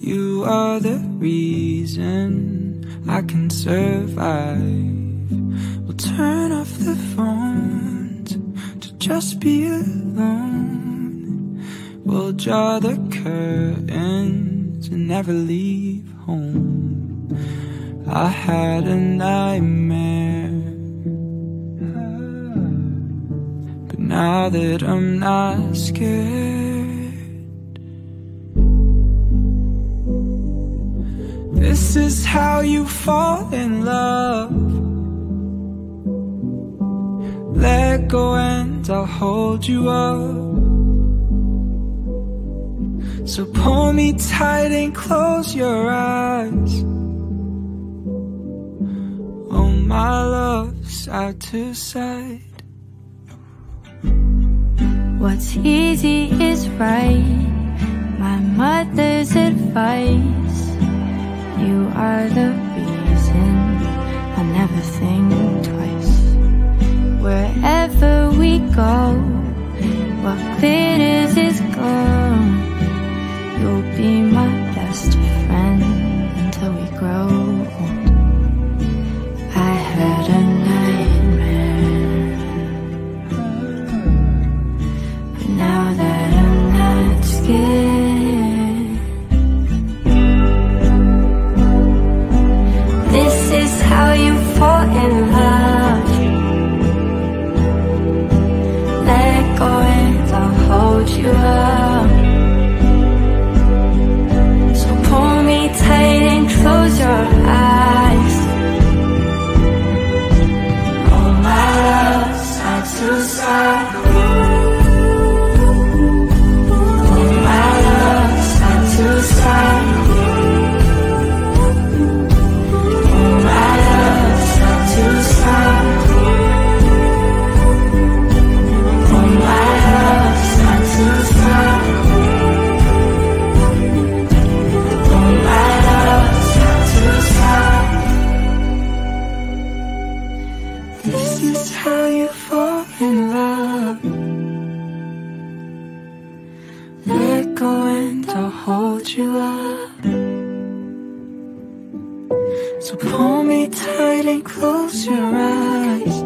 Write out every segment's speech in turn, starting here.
You are the reason I can survive. We'll turn off the phones to just be alone. We'll draw the curtains and never leave home. I had a nightmare, but now that I'm not scared, this is how you fall in love. Let go and I'll hold you up. So pull me tight and close your eyes. Oh my love, side to side. What's easy is right, my mother's advice. You are the reason I never think twice. Wherever we go, what glitters is gold. You'll be my best friend until we grow old. I had a nightmare, but now that I'm not scared, this is how you fall in love. Let go and I'll hold you up. So pull me tight and close your eyes. Oh my love, side to side. Oh my love, side to side. Oh my love, side to side. Oh my love, side to side. Oh my love, side to side. This is how you fall in love. Let go and I'll hold you up. So pull me tight and close your eyes.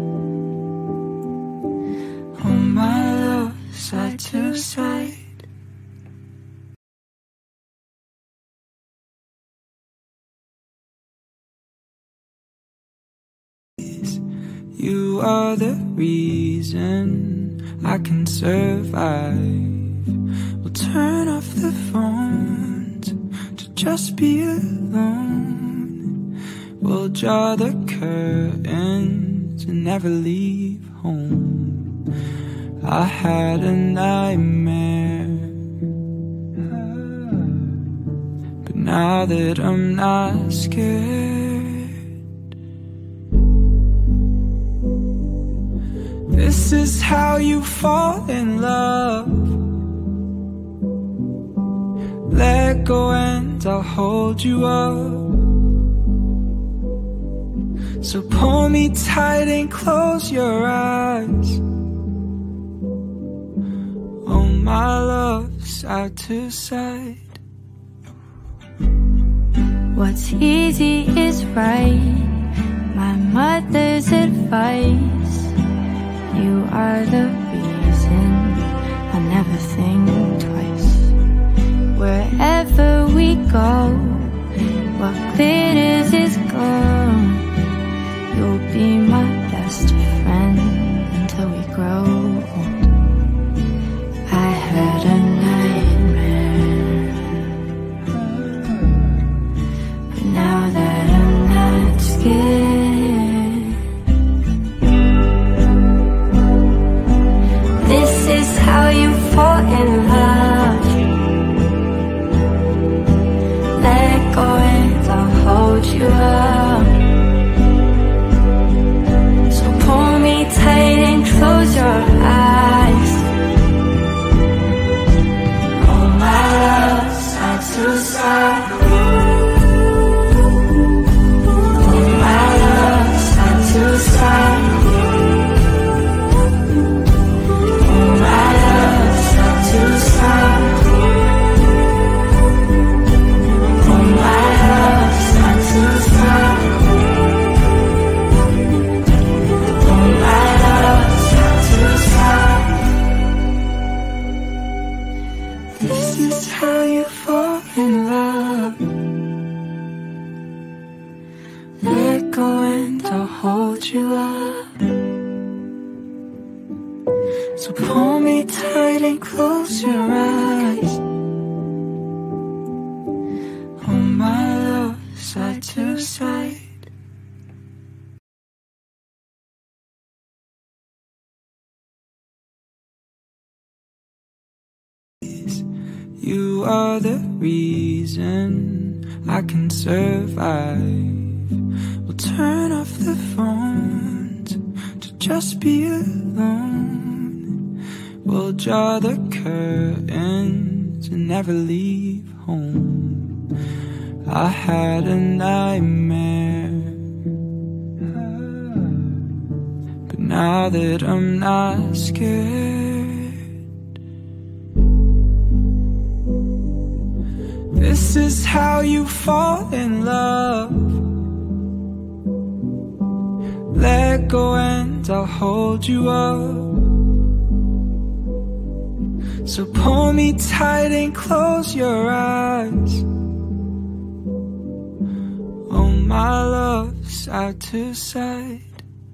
Oh my love, side to side. You are the reason I can survive. We'll turn off the phones to just be alone. We'll draw the curtains and never leave home. I had a nightmare, but now that I'm not scared, this is how you fall in love. Let go and I'll hold you up. So pull me tight and close your eyes. Oh my love, side to side. What's easy is right, my mother's advice. You are the reason I never think twice. Wherever we go, what glitters is gold. You'll be my best friend until we grow old. I had a nightmare, but now that I'm not scared, this is how you fall in love. Let go and I'll hold you up. So pull me tight and close your eyes. Oh my love, side to side. Oh my love, side to side. Oh my love, side to side. how you fall in love. Let go and I'll hold you up. So pull me tight and close your eyes. Hold my love side to side. You are the reason I can survive. We'll turn off the phones to just be alone. We'll draw the curtains and never leave home. I had a nightmare, but now that I'm not scared, this is how you fall in love. Let go and I'll hold you up. So pull me tight and close your eyes. Oh my love, side to side.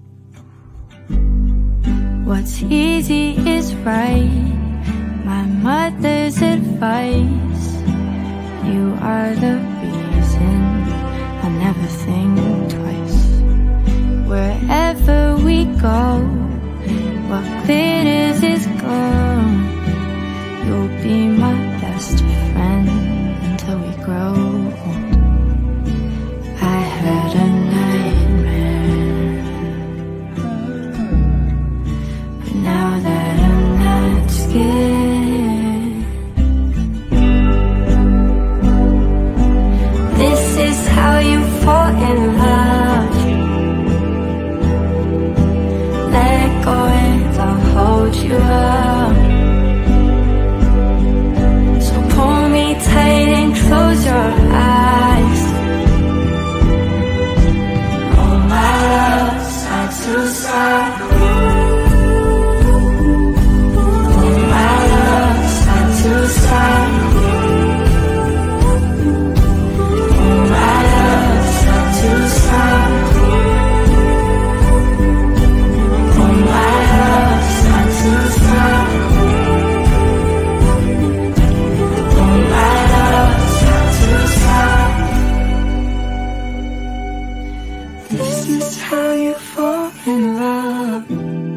What's easy is right, my mother's advice. You are the reason I'll never think twice. Wherever we go, what glitters is gold. You'll be my best friend until we grow old. I had a nightmare, but now that I'm not scared, this is how you fall in love. Let go and I'll hold you up. So pull me tight and close your eyes. Oh my love, side to side. Oh my love, side to side. Oh my love, side to side. Oh my love, side to side. Oh my love, side to side. This is how you fall in love.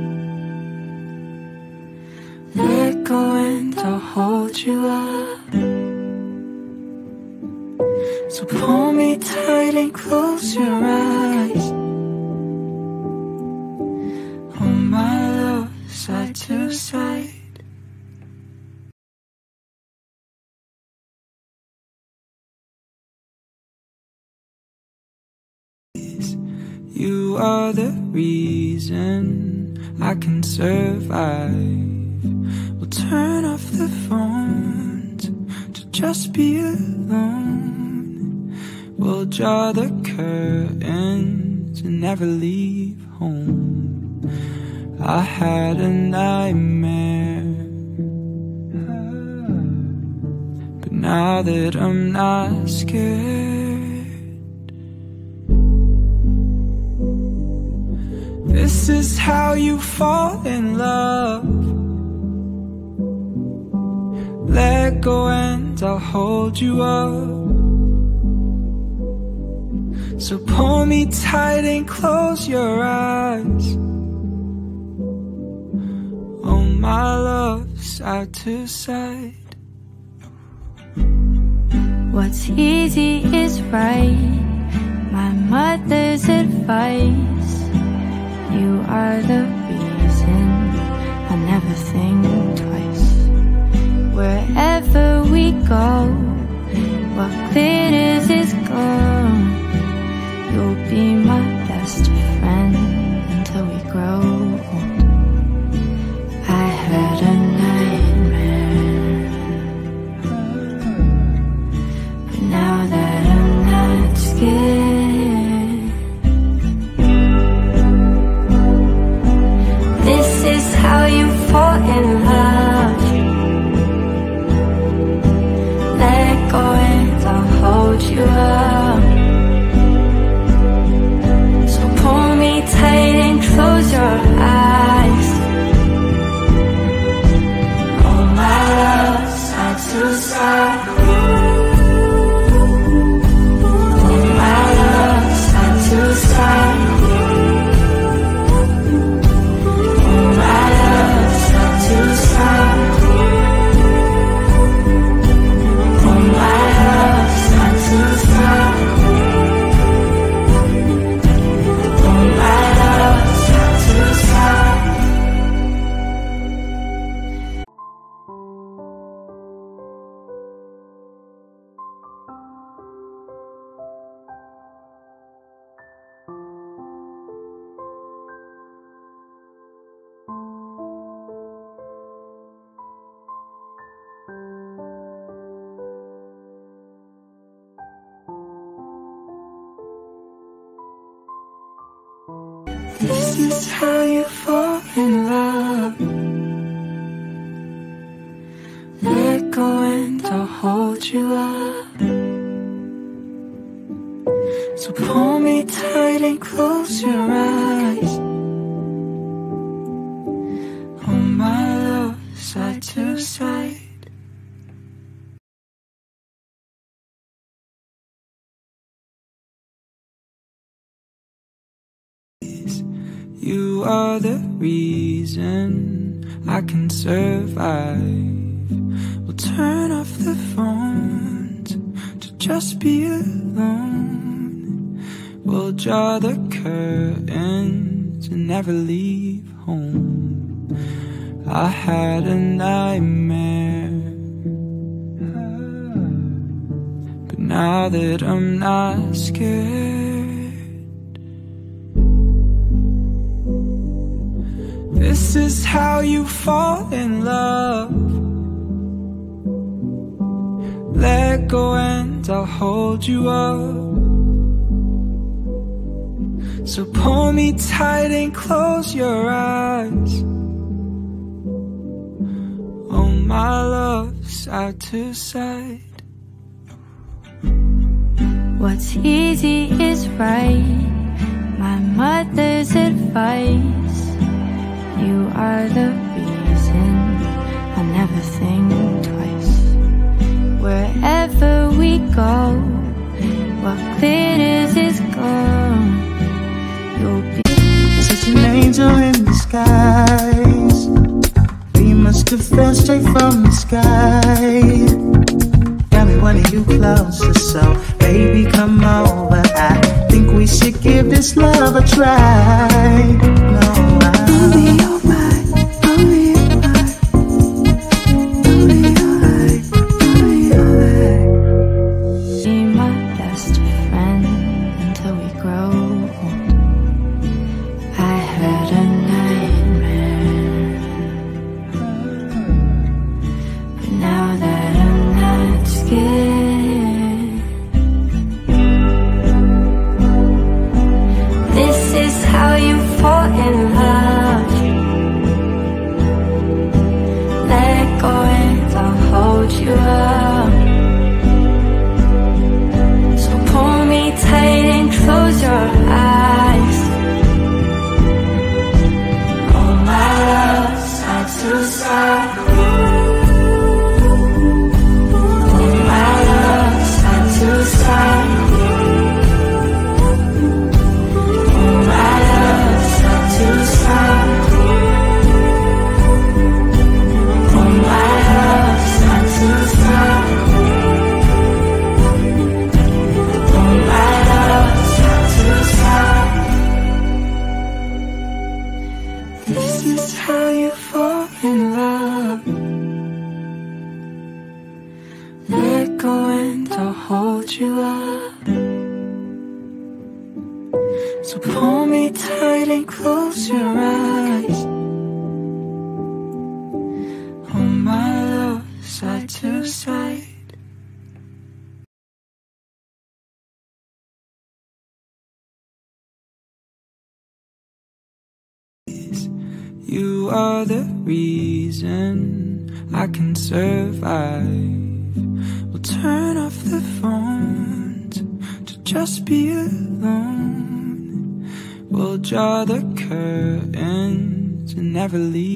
Let go and I'll hold you up. So pull me tight and close your eyes. Oh my love, side to side. You are the reason I can survive. We'll turn off the phones to just be alone. We'll draw the curtains and never leave home. I had a nightmare, but now that I'm not scared, this is how you fall in love. Let go and I'll hold you up. So pull me tight and close your eyes. Oh my love, side to side. What's easy is right, my mother's advice. You are the reason I'll never think twice. Wherever we go, what glitters is gold. You'll be my best friend until we grow old. I had a nightmare, but now that I'm not scared, this is how you fall in love. Let go and I'll hold you up. So pull me tight and close your eyes. Oh my love, side to side. Oh my love, side to side. Oh my love, side to side. Oh my love, side to side. Oh my love, side to side. This is how you fall in love. Let go and I'll hold you up. So pull me tight and close your eyes. Oh my love, side to side. You are the reason I can survive. We'll turn off the phones to just be alone. We'll draw the curtains and never leave home. I had a nightmare, but now that I'm not scared, this is how you fall in love. Let go and I'll hold you up. So pull me tight and close your eyes. Oh my love, side to side. What's easy is right, my mother's advice. You are the reason I'll never think twice. Wherever we go, what glitters is gold. You'll be such an angel in disguise. You must have fell straight from the sky. Got me wanting you closer, so baby come over. I think we should give this love a try. No, So pull me tight and close your eyes. Oh my love, side to side. You are the reason I can survive. We'll turn off the phones to just be alone. We'll draw the curtains and never leave.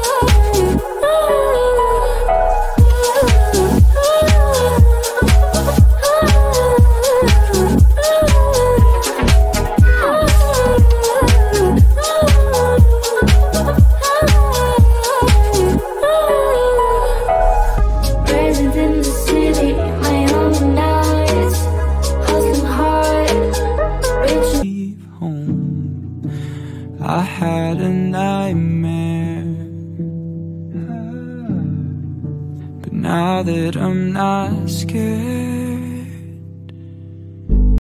I had a nightmare, but now that I'm not scared,